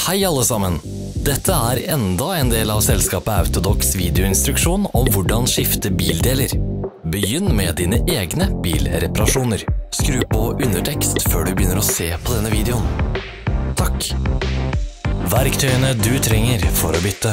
Hei alle sammen! Dette er enda en del av selskapet Autodox videoinstruksjon om hvordan skifte bildeler. Begynn med dine egne bilreparasjoner. Skru på undertekst før du begynner å se på denne videoen. Takk! Verktøyene du trenger for å bytte.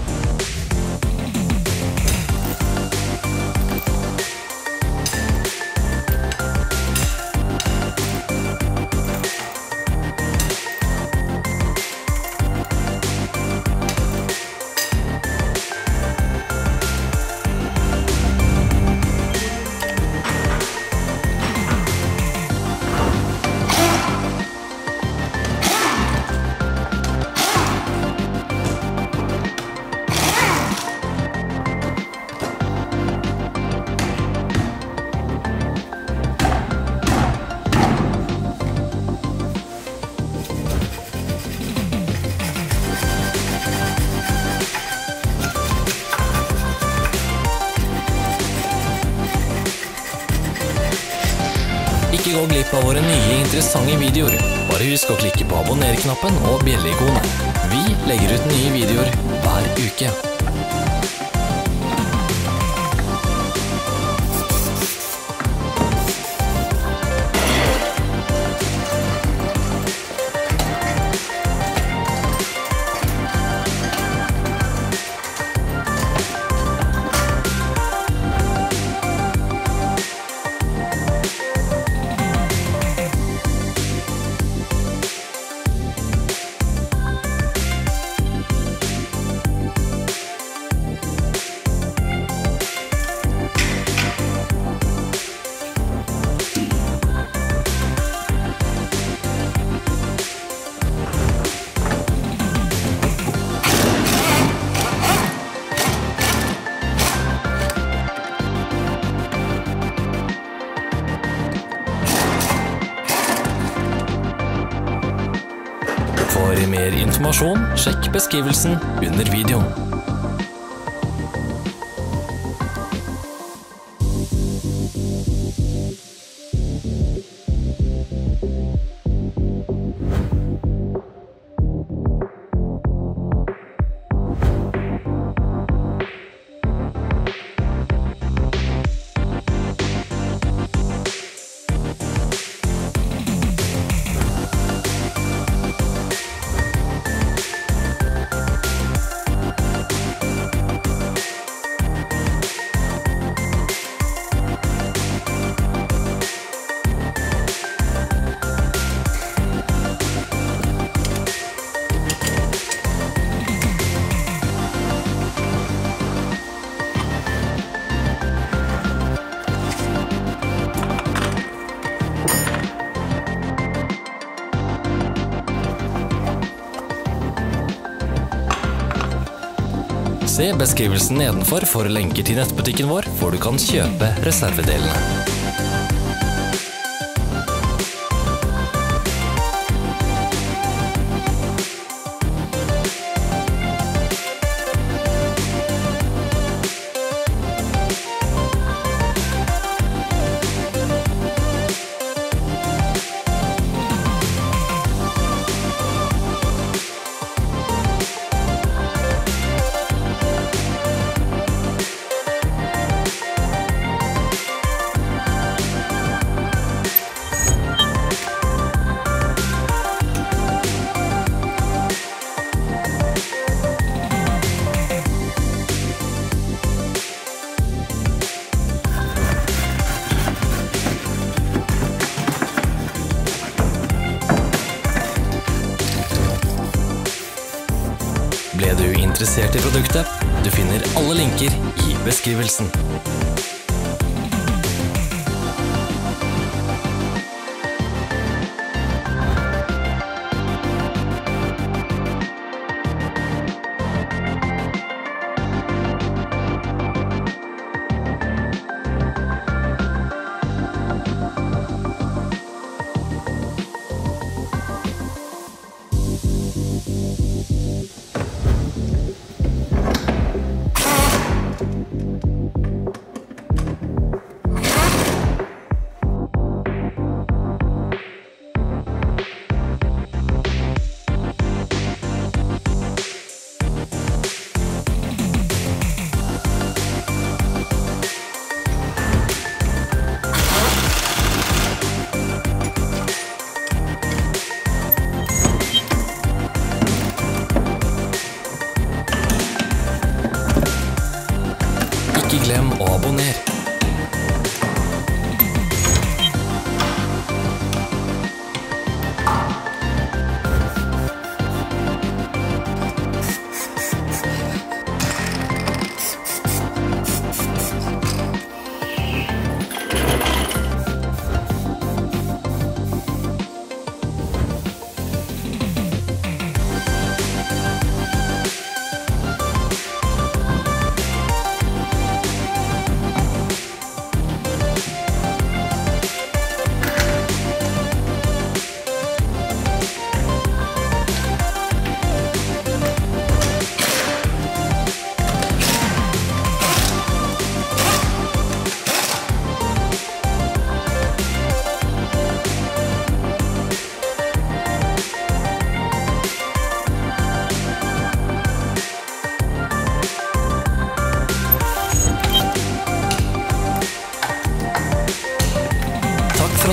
Ikke gå glipp av våre nye interessante videoer. Bare husk å klikke på abonner-knappen og bjelle-ikonet. Vi legger ut nye videoer hver uke. For mer informasjon, sjekk beskrivelsen under videoen. Se beskrivelsen nedenfor for lenker til nettbutikken vår, hvor du kan kjøpe reservedelene. Ble du interessert i produktet? Du finner alle linker i beskrivelsen.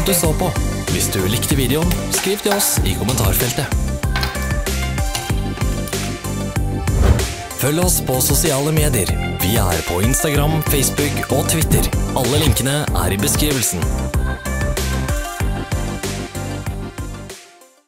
at du så på. Hvis du likte videoen, skriv til oss i kommentarfeltet. Følg oss på sosiale medier. Vi er på Instagram, Facebook og Twitter. Alle linkene er i beskrivelsen.